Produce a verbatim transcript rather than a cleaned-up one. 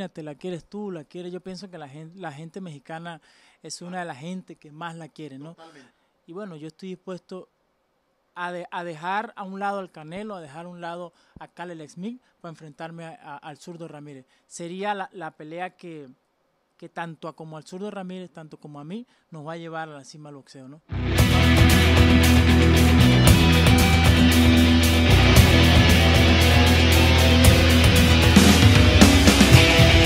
imagínate, la quieres tú, la quieres, yo pienso que la gente, la gente mexicana es una de las gente que más la quiere, ¿no? Totalmente. Y bueno, yo estoy dispuesto a, de, a dejar a un lado al Canelo, a dejar a un lado a Khalil Smith para enfrentarme a, a, al zurdo Ramírez. Sería la, la pelea que, que tanto a como al zurdo Ramírez, tanto como a mí, nos va a llevar a la cima del boxeo, ¿no?